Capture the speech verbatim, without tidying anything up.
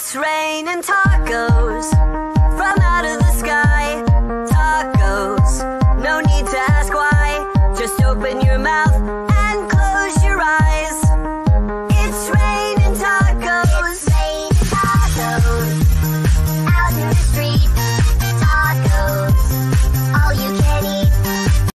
It's raining tacos from out of the sky. Tacos, no need to ask why. Just open your mouth and close your eyes. It's raining tacos. It's raining tacos out in the street.